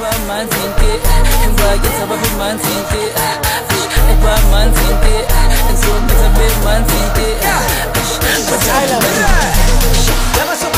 man tinte Mbagi sababu man tinte Epa man tinte So meta be man tinte